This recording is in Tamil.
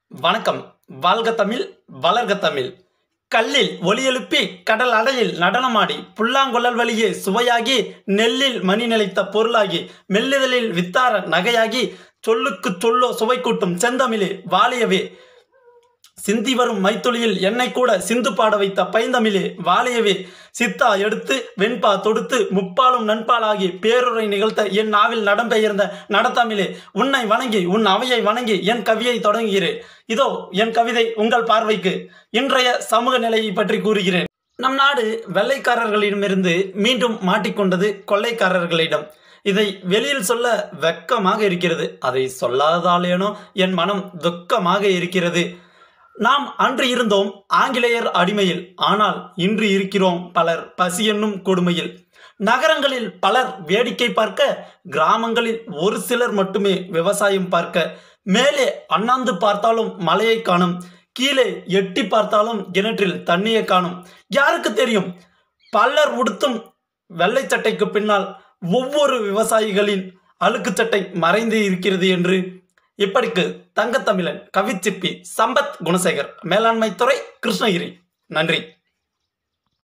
வணக்கம். வாழ்க தமிழ், வளர்க தமிழ். கல்லில் ஒலியெழுப்பி கடல் அலையில் நடனமாடி புல்லாங்குழல் வழியே சுவையாகி நெல்லில் மணி நிலைத்த பொருளாகி மெல்லுதலில் வித்தார நகையாகி சொல்லுக்கு சொல்லோ சுவை கூட்டும் செந்தமிழே வாழியவே. சிந்தி வரும் மைத்துளியில் என்னை கூட சிந்து பாட வைத்த பைந்தமிழே வாழியவே. சித்தா எடுத்து வெண்பா தொடுத்து முப்பாலும் நண்பாலாகி பேருரை நிகழ்த்த என் நாவில் நடம்பெயர்ந்த நடத்தமிழே, உன்னை வணங்கி உன் அவையை வணங்கி என் கவியை தொடங்குகிறேன். இதோ என் கவிதை உங்கள் பார்வைக்கு. இன்றைய சமூக நிலையை பற்றி கூறுகிறேன். நம் நாடு வெள்ளைக்காரர்களிடமிருந்து மீண்டும் மாட்டிக்கொண்டது கொள்ளைக்காரர்களிடம். இதை வெளியில் சொல்ல வெட்கமாக இருக்கிறது. அதை சொல்லாதாலேனோ என் மனம் துக்கமாக இருக்கிறது. நாம் அன்று இருந்தோம் ஆங்கிலேயர் அடிமையில், ஆனால் இன்று இருக்கிறோம் பலர் பசி என்னும் கொடுமையில். நகரங்களில் பலர் வேடிக்கை பார்க்க, கிராமங்களில் ஒரு சிலர் மட்டுமே விவசாயம் பார்க்க. மேலே அண்ணாந்து பார்த்தாலும் மலையை காணும், கீழே எட்டி பார்த்தாலும் கிணற்றில் தண்ணியை காணும். யாருக்கு தெரியும், பலர் உடுத்தும் வெள்ளை சட்டைக்கு பின்னால் ஒவ்வொரு விவசாயிகளின் அழுக்கு சட்டை மறைந்து இருக்கிறது என்று. இப்படிக்கு தங்கத்தமிழன் கவிச்சிற்பி சம்பத் குணசேகர், மேலாண்மை துறை, கிருஷ்ணகிரி. நன்றி.